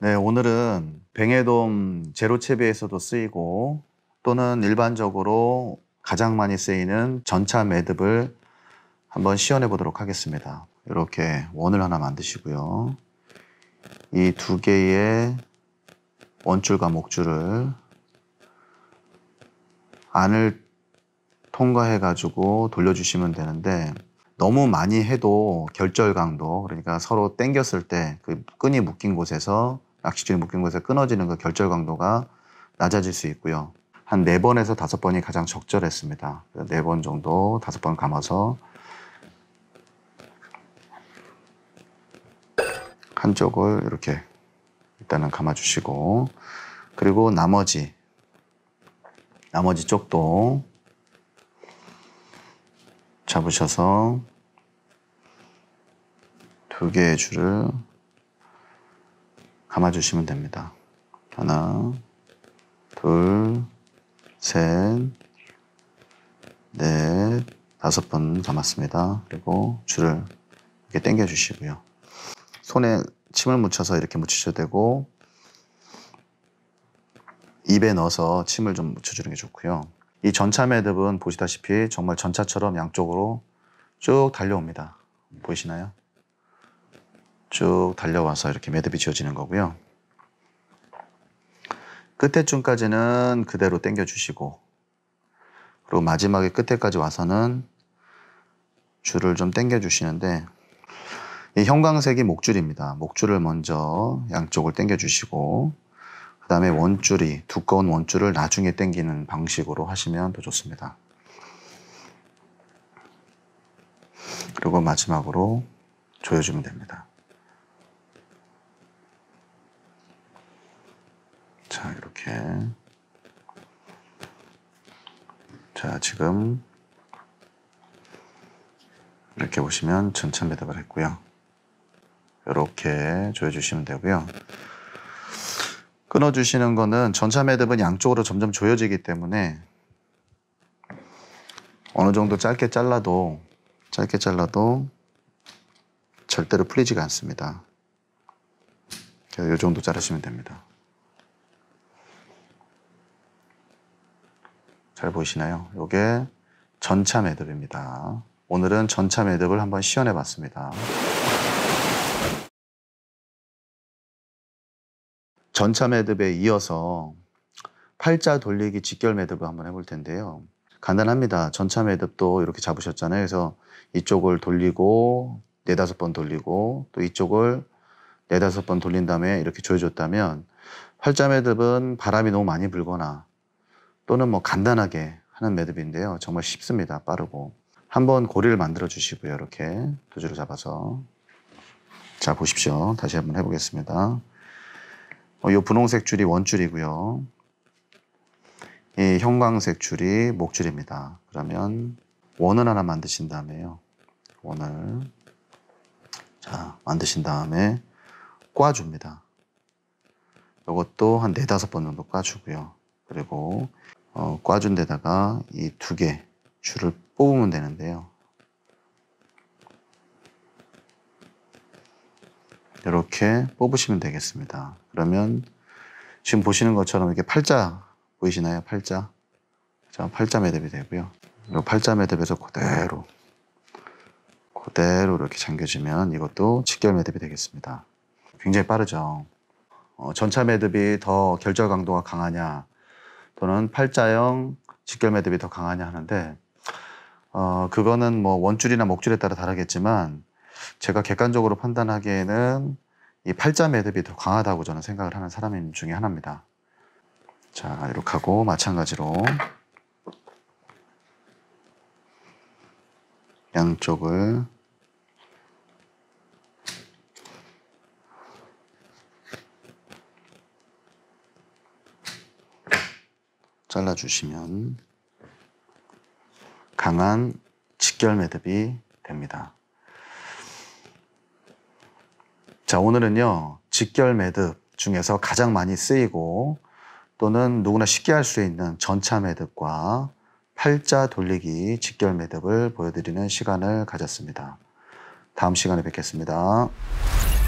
네, 오늘은 뱅에돔 제로 채비에서도 쓰이고 또는 일반적으로 가장 많이 쓰이는 전차 매듭을 한번 시연해 보도록 하겠습니다. 이렇게 원을 하나 만드시고요. 이 두 개의 원줄과 목줄을 안을 통과해 가지고 돌려주시면 되는데, 너무 많이 해도 결절 강도, 그러니까 서로 당겼을 때 그 끈이 묶인 곳에서, 낚싯줄이 묶인 곳에서 끊어지는 그 결절 강도가 낮아질 수 있고요. 한 4번에서 5번이 가장 적절했습니다. 4번 정도, 5번 감아서 한쪽을 이렇게 일단은 감아주시고, 그리고 나머지 쪽도 잡으셔서 2개의 줄을 감아주시면 됩니다. 하나, 둘, 셋, 넷, 5번 감았습니다. 그리고 줄을 이렇게 당겨 주시고요. 손에 침을 묻혀서 이렇게 묻히셔도 되고, 입에 넣어서 침을 좀 묻혀주는 게 좋고요. 이 전차 매듭은 보시다시피 정말 전차처럼 양쪽으로 쭉 달려옵니다. 보이시나요? 쭉 달려와서 이렇게 매듭이 지어지는 거고요. 끝에쯤까지는 그대로 당겨 주시고, 그리고 마지막에 끝에까지 와서는 줄을 좀 당겨 주시는데, 이 형광색이 목줄입니다. 목줄을 먼저 양쪽을 당겨 주시고, 그 다음에 원줄이, 두꺼운 원줄을 나중에 당기는 방식으로 하시면 더 좋습니다. 그리고 마지막으로 조여주면 됩니다. 자, 이렇게. 자, 지금 이렇게 보시면 전차 매듭을 했고요. 이렇게 조여주시면 되고요. 끊어주시는 거는, 전차 매듭은 양쪽으로 점점 조여지기 때문에 어느 정도 짧게 잘라도 절대로 풀리지가 않습니다. 그래서 이 정도 자르시면 됩니다. 잘 보이시나요? 이게 전차 매듭입니다. 오늘은 전차 매듭을 한번 시연해 봤습니다. 전차 매듭에 이어서 팔자 돌리기 직결 매듭을 한번 해볼 텐데요. 간단합니다. 전차 매듭도 이렇게 잡으셨잖아요. 그래서 이쪽을 돌리고 4-5번 돌리고, 또 이쪽을 4-5번 돌린 다음에 이렇게 조여줬다면, 팔자 매듭은 바람이 너무 많이 불거나 또는 뭐 간단하게 하는 매듭인데요. 정말 쉽습니다. 빠르고. 한번 고리를 만들어 주시고요. 이렇게 2줄을 잡아서. 자, 보십시오. 다시 한번 해보겠습니다. 이 분홍색 줄이 원줄이고요. 이 형광색 줄이 목줄입니다. 그러면 원을 하나 만드신 다음에요. 원을 만드신 다음에 꽈줍니다. 이것도 한 4-5번 정도 꽈주고요. 그리고 꽈준 데다가 이 2개 줄을 뽑으면 되는데요. 이렇게 뽑으시면 되겠습니다. 그러면 지금 보시는 것처럼 이렇게 팔자 보이시나요? 팔자. 자, 팔자 매듭이 되고요. 이 팔자 매듭에서 그대로 이렇게 잠겨주면 이것도 직결 매듭이 되겠습니다. 굉장히 빠르죠. 전차 매듭이 더 결절 강도가 강하냐, 또는 팔자형 직결 매듭이 더 강하냐 하는데, 그거는 뭐 원줄이나 목줄에 따라 다르겠지만, 제가 객관적으로 판단하기에는 이 팔자 매듭이 더 강하다고 저는 생각을 하는 사람 중에 하나입니다. 자, 이렇게 하고 마찬가지로 양쪽을 잘라주시면 강한 직결 매듭이 됩니다. 자, 오늘은요, 직결 매듭 중에서 가장 많이 쓰이고 또는 누구나 쉽게 할 수 있는 전차 매듭과 팔자 돌리기 직결 매듭을 보여드리는 시간을 가졌습니다. 다음 시간에 뵙겠습니다.